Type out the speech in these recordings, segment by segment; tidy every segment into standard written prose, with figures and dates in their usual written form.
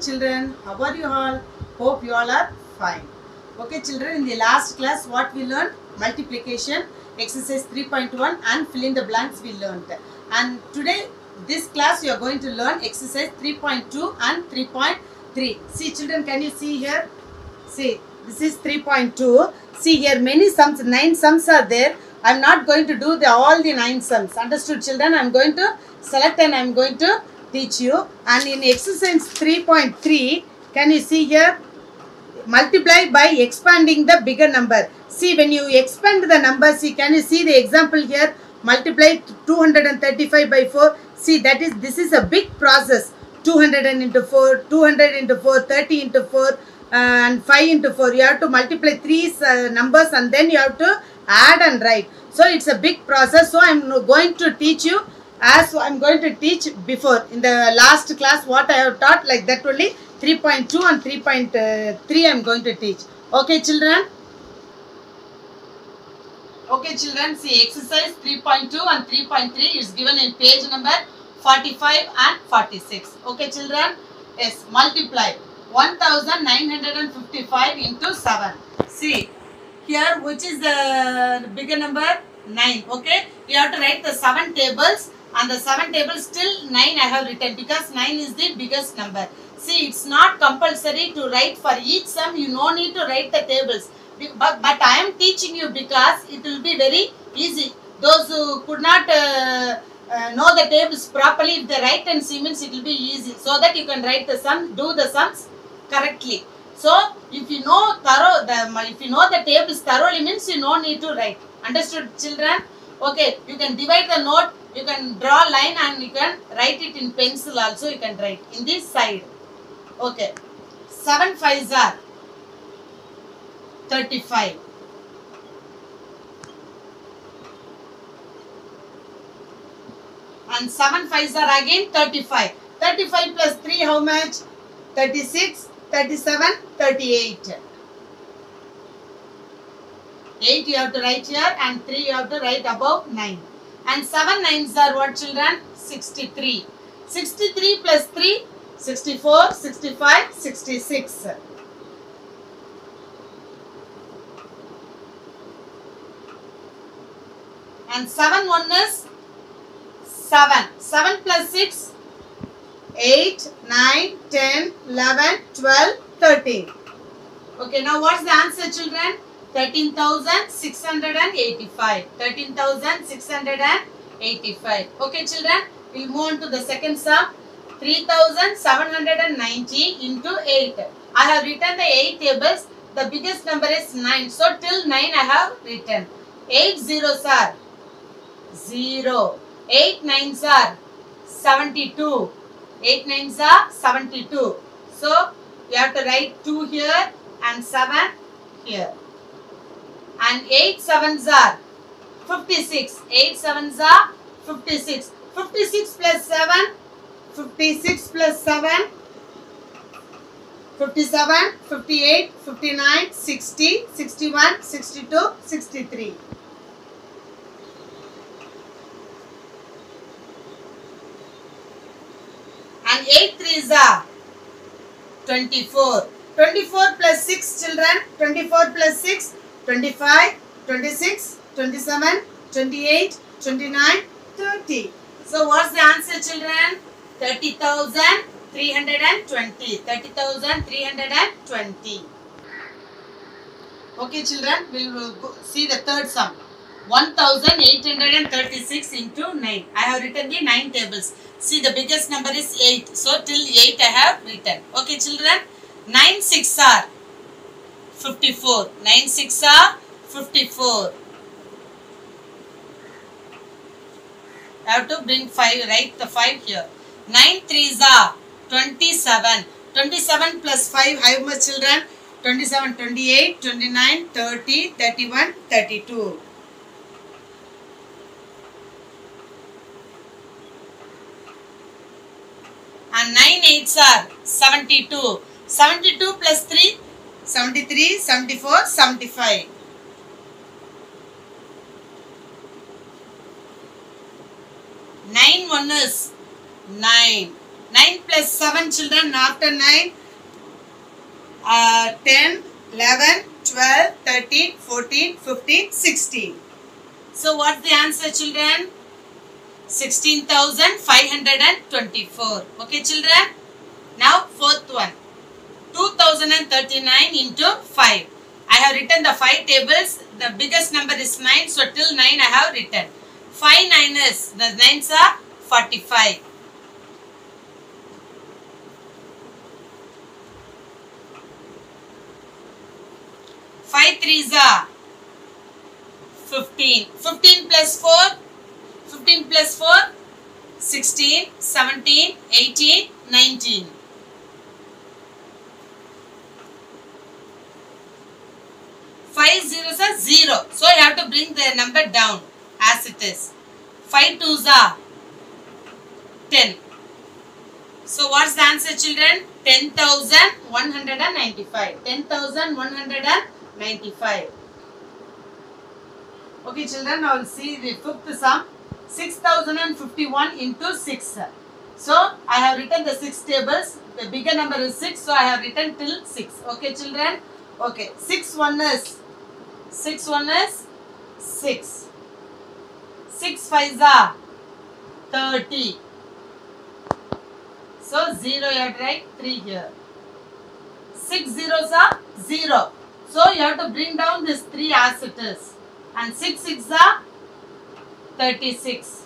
children, how are you all? Hope you all are fine. Okay children, in the last class what we learned? Multiplication, exercise 3.1 and fill in the blanks we learned. And today this class you are going to learn exercise 3.2 and 3.3. See children, can you see here? See, this is 3.2. See here, many sums, 9 sums are there. I am not going to do all the 9 sums. Understood children? I am going to select and I am going to teach you. And in exercise 3.3, can you see here? Multiply by expanding the bigger number. See, when you expand the number, see, can you see the example here? Multiply 235 by 4. See, this is a big process. 200 into 4, 200 into 4, 30 into 4 and 5 into 4. You have to multiply 3 numbers and then you have to add and write. So, it's a big process. So, I am going to teach you as I am going to teach before. In the last class, what I have taught, like that only 3.2 and 3.3 I am going to teach. Okay, children? Okay, children, see exercise 3.2 and 3.3 is given in page number 45 and 46. Okay, children? Yes, multiply 1955 into 7. See, here which is the bigger number? 9. Okay, you have to write the 7 tables and the 7 tables still 9 I have written because 9 is the biggest number. See, it's not compulsory to write for each sum. You no need to write the tables. But I am teaching you because it will be very easy. Those who could not know the tables properly, if they write and see means it will be easy. So that you can write the sum, do the sums correctly. So if you know the tables thoroughly means you no need to write. Understood children? Okay, you can divide the note, you can draw line and you can write it in pencil also, you can write in this side. Okay, 7 5s are 35. And 7 5s are again 35. 35 plus 3 how much? 36, 37, 38. 8 you have to write here and 3 you have to write above 9. And 7 9s are what children? 63. 63 plus 3, 64, 65, 66. And 7 1 is 7. 7 plus 6, 8, 9, 10, 11, 12, 13. Okay, now what's the answer children? 13,685. 13,685. Okay children, we'll move on to the second sum. 3,790 into 8. I have written the 8 tables. The biggest number is 9. So till 9 I have written. 8 zeros are 0. 8 9s are 72. 8 9s are 72. So you have to write 2 here and 7 here. And 8 7s are 56. 8 7s are 56. 56 plus 7. 56 plus 7. 57, 58, 59, 60, 61, 62, 63. And 8 3s are 24. 24 plus 6 children. 24 plus 6. 25, 26, 27, 28, 29, 30. So what's the answer children? 30,320. 30,320. Okay children, we will see the third sum. 1,836 into 9. I have written the 9 tables. See, the biggest number is 8. So till 8 I have written. Okay children, 9 6 are 54. 9 6 are 54. I have to bring 5, write the 5 here. 9 3s are 27. 27 plus 5, how much children? 27, 28, 29, 30, 31, 32. And 9 8s are 72. 72 plus 3, 73, 74, 75. 9 1 is 9. 9 plus 7 children after 9. 10, 11, 12, 13, 14, 15, 16. So what's the answer children? 16,524. Okay children. Now fourth one. 2039 into 5. I have written the 5 tables. The biggest number is 9. So till 9 I have written. 5 9s. The 9s are 45. 5 3s are 15. 15 plus 4. 15 plus 4. 16, 17, 18, 19. 5 zeros are 0. So you have to bring the number down as it is. 5 twos are 10. So what's the answer children? 10,195. 10,195. Okay children, now we'll see the fifth sum. 6,051 into 6. So I have written the 6 tables. The bigger number is 6. So I have written till 6. Okay children. Okay. 6 1 is 6 6. 6 5s are 30. So 0 you have to write 3 here. 6 zeros are 0. So you have to bring down this 3 as it is. And 6 6 are 36.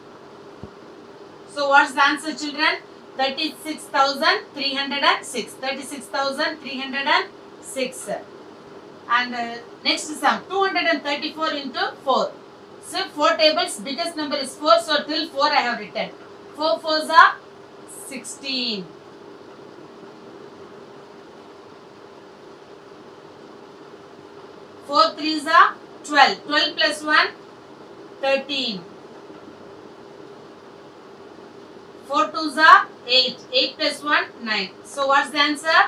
So what's the answer children? 36,306. 36,306. And next sum 234 into 4. So 4 tables, biggest number is 4. So till 4 I have written. 4 4s are 16. 4 3s are 12. 12 plus 1, 13. 4 2s are 8. 8 plus 1, 9. So what's the answer?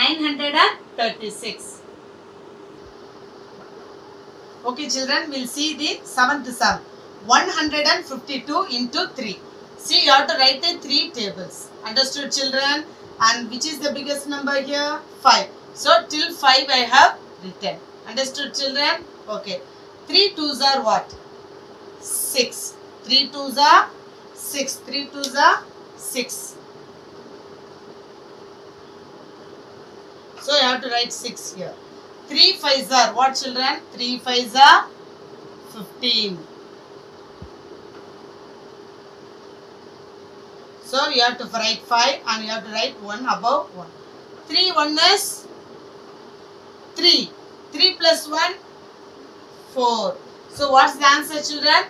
936. Okay children, we'll see the seventh sum. 152 into 3. See, you have to write the 3 tables. Understood children? And which is the biggest number here? 5. So till 5 I have written. Understood children? Okay. 3 2s are what? 6. 3 2s are 6. 3 2s are 6. So you have to write 6 here. 3 5s are what children? 3 5s are 15. So you have to write 5 and you have to write 1 above 1. 3 1 is 3. 3 plus 1, 4. So what's the answer children?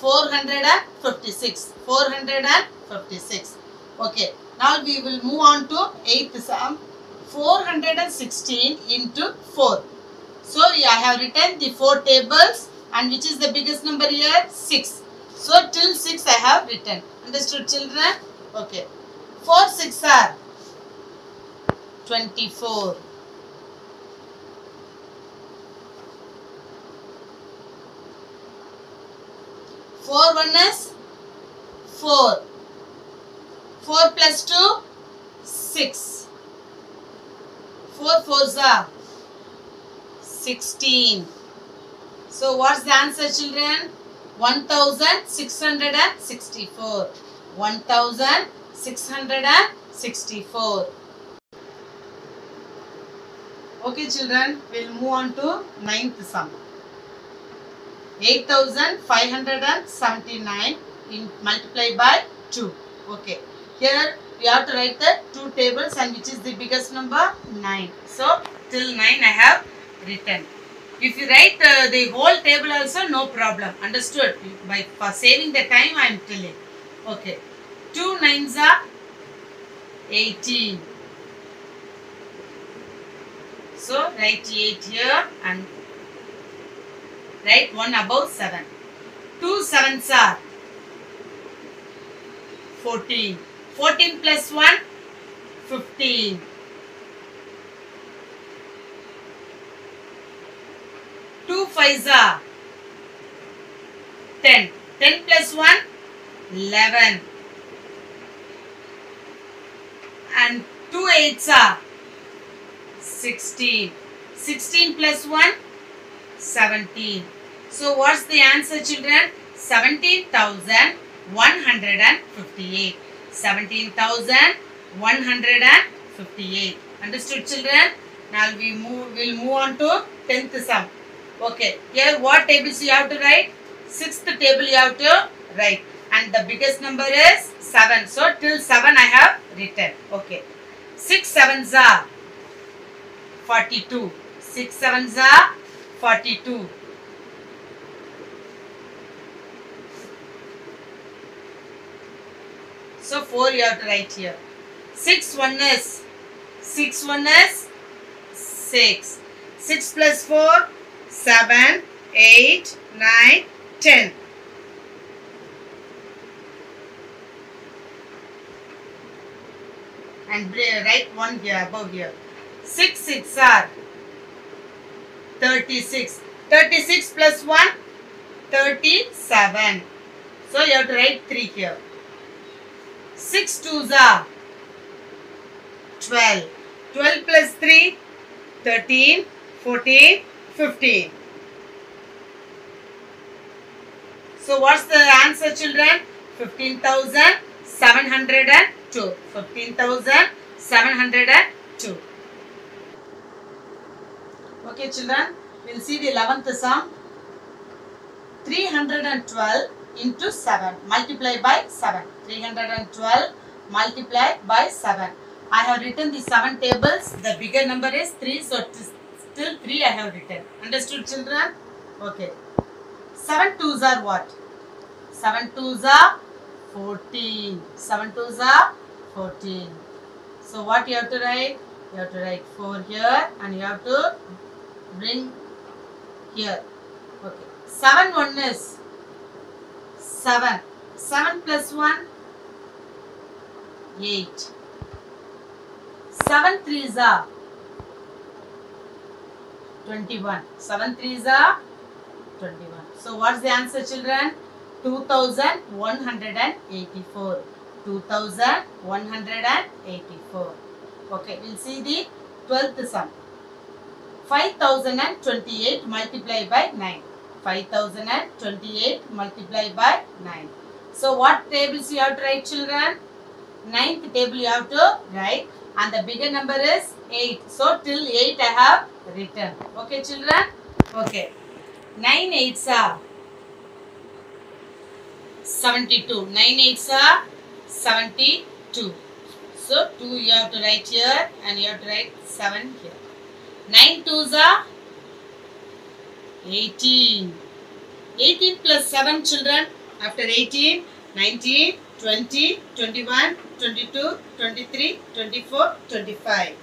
456. 456. Okay. Now we will move on to 8th sum. 416 into 4. So I have written the 4 tables and which is the biggest number here? 6. So till 6 I have written. Understood children? Okay. 4 6 are 24. 4 1 is 4. 4 plus 2, 6. 4 4s are 16. So what's the answer children? 1664. 1664. Okay children, we'll move on to 9th sum. 8,579 multiplied by 2. Okay. Here we have to write the 2 tables and which is the biggest number? 9. So till 9 I have written. If you write the whole table also, no problem. Understood? For saving the time I am telling. Okay. 2 9s are 18. So write 8 here and write 1 above 7. 2 7s are 14. 14 plus 1, 15. 2 5s are 10. 10 plus 1, 11. And 2 8s are 16. 16 plus 1, 17. So what's the answer, children? 17,158. 17,158. Understood, children? Now we'll move on to 10th sum. Okay. Here what tables you have to write? 6th table you have to write. And the biggest number is 7. So till 7 I have written. Okay. 6 7s are 42. 6 7s are 42. So 4 you have to write here. 6 1 is 6 6 plus 4, 7, 8, 9, 10. And write 1 here, above here. 6 6 are 36. 36 plus 1, 37. So you have to write 3 here. 6 2s are 12. 12 plus 3, 13, 14, 15. So what's the answer, children? 15,702. 15,702. Okay, children. We'll see the 11th sum. 312 into 7. Multiply by 7. 312 multiply by 7. I have written the 7 tables. The bigger number is 3. So still 3 I have written. Understood, children? Okay. 7 2s are what? 7 2s are 14. 7 2s are 14. So what you have to write? You have to write 4 here and you have to bring here. Okay. 7 1 is 7. 7 plus 1, 8. 7 3s are 21. 7 3s are 21. So what's the answer, children? 2,184. 2,184. Okay, we'll see the 12th sum. 5,028 multiplied by 9. 5,028 multiplied by 9. So what tables you have to write, children? 9th table you have to write. And the bigger number is 8. So till 8 I have written. Okay, children? Okay. 9 8s are 72. 9 8s are 72. So 2 you have to write here and you have to write 7 here. 9 2s are 18. 18 plus 7, children. After 18, 19, 20, 21, 22, 23, 24, 25.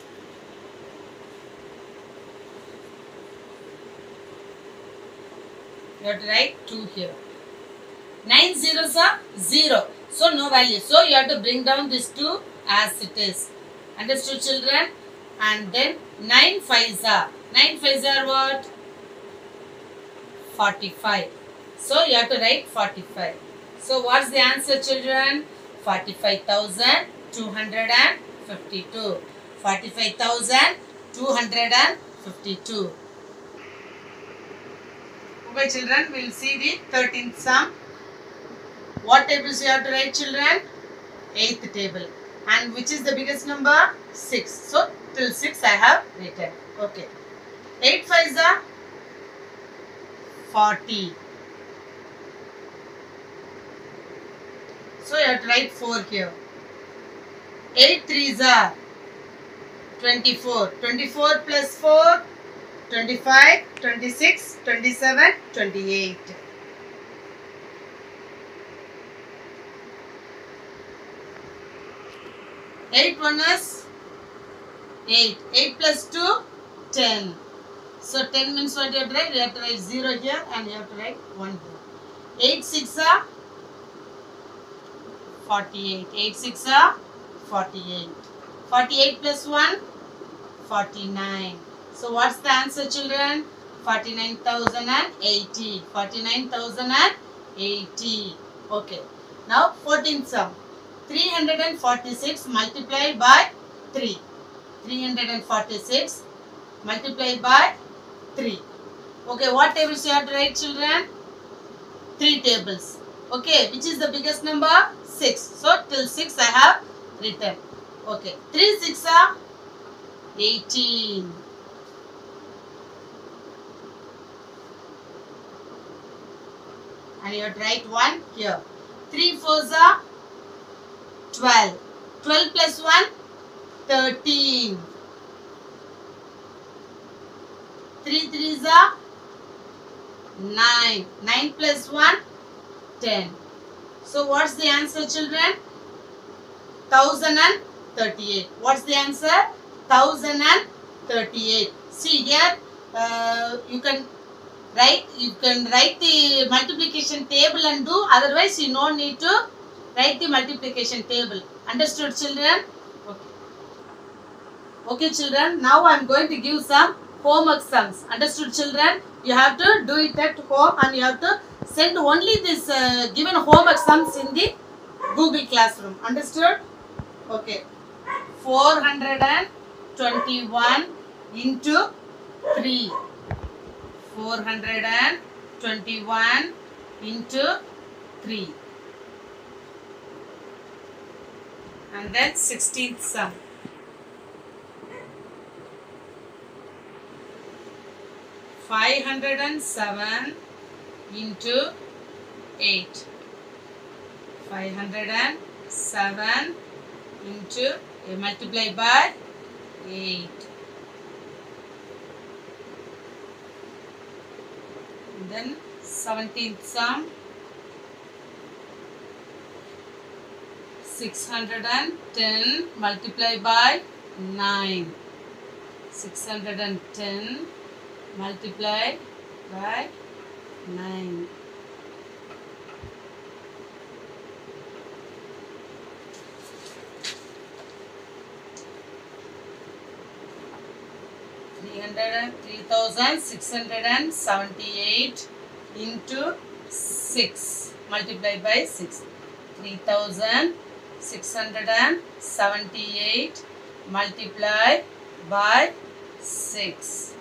You have to write 2 here. 9 zeros are 0. So no value. So you have to bring down this 2 as it is. Understood, children? And then 9 5s are. 9 5s are what? 45. So you have to write 45. So what's the answer, children? 45,252. 45,252. Okay, children, we'll see the 13th sum. What tables you have to write, children? 8th table. And which is the biggest number? 6. So till 6 I have written. Okay. 8 5s are 40. So you have to write 4 here. 8 3s are 24. 24 plus 4, 25, 26, 27, 28. 8 1 is 8. 8 plus 2, 10. So 10 means what you have to write? You have to write 0 here and you have to write 1 here. 8 6 are 48. 8 6 are 48. 48 plus 1, 49. So what's the answer, children? 49,080. 49,080. Okay. Now 14th sum. 346 multiplied by 3. 346 multiplied by 3. Okay, what tables you have to write, children? 3 tables. Okay, which is the biggest number? 6. So, till 6 I have written. Okay, 3 6 are 18. And you have to write 1 here. 3 4s are 12. 12 plus 1, 13. 3 3s are 9. 9 plus 1, 10. So what's the answer, children? 1038. What's the answer? 1038. See here, you can write the multiplication table and do. Otherwise, you no need to write the multiplication table. Understood, children? Okay. Okay, children. Now I am going to give some homework sums. Understood, children? You have to do it at home and you have to send only this given homework sums in the Google Classroom. Understood? Okay. 421 into 3. 421 into 3. And then 16th sum. 507 into 8. 507 into multiply by 8. And then 17th sum. 610 multiply by 9. 610 multiply by 9. Three thousand 678 into 6 multiplied by 6. 3678 multiplied by 6.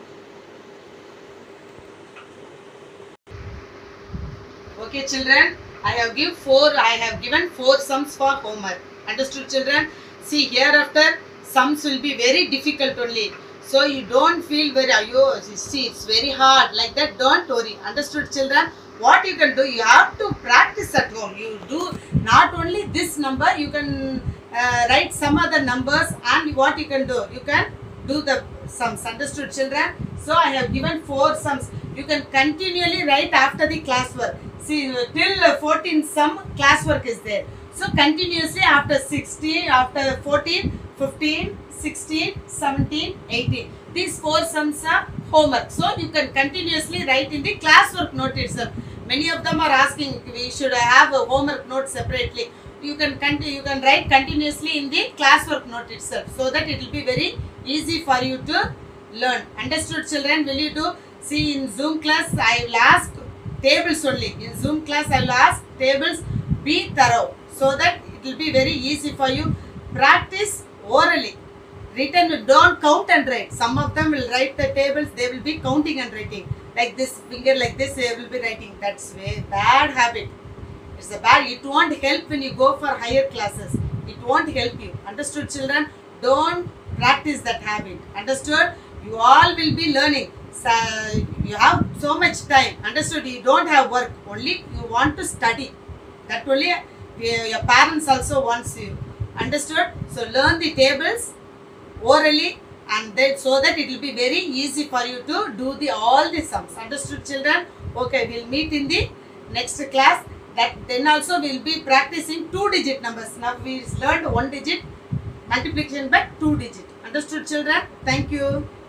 Okay, children, I have given 4 sums for homework. Understood, children? See, hereafter sums will be very difficult only. So you don't feel very, see, it's very hard like that. Don't worry. Understood, children? What you can do, you have to practice at home. You do not only this number, you can write some other numbers, and what you can do, you can do the sums. Understood, children? So I have given 4 sums. You can continually write after the classwork. See, till 14 sum classwork is there. So continuously after 16, after 14, 15, 16, 17, 18. These 4 sums are homework. So you can continuously write in the classwork note itself. Many of them are asking we should have a homework note separately. You can write continuously in the classwork note itself, so that it will be very easy for you to learn. Understood, children? Will you do? See, in Zoom class I will ask tables only. In Zoom class I will ask tables. Be thorough, so that it will be very easy for you. Practice orally. Written, don't count and write. Some of them will write the tables, they will be counting and writing. Like this, finger like this, they will be writing. That's very bad habit. It's a bad, it won't help when you go for higher classes. It won't help you. Understood, children? Don't practice that habit. Understood? You all will be learning. So, you have so much time. Understood? You don't have work. Only you want to study. That only your parents also wants you. Understood? So learn the tables orally, and then so that it will be very easy for you to do all the sums. Understood, children? Okay, we'll meet in the next class. Then also we'll be practicing 2-digit numbers. Now we learned 1 digit multiplication by 2 digit. Understood, children? Thank you.